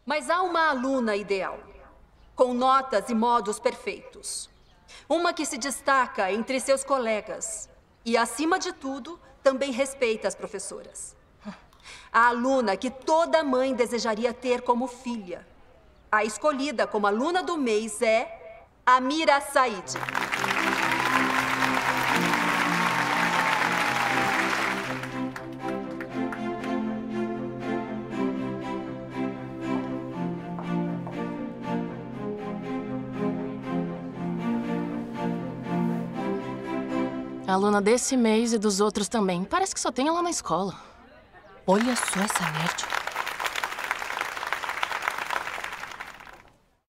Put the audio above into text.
Mas há uma aluna ideal, com notas e modos perfeitos. Uma que se destaca entre seus colegas e, acima de tudo, também respeita as professoras. A aluna que toda mãe desejaria ter como filha. A escolhida como aluna do mês é Amira Said. Aluna desse mês e dos outros também. Parece que só tem ela na escola. Olha só essa nerd.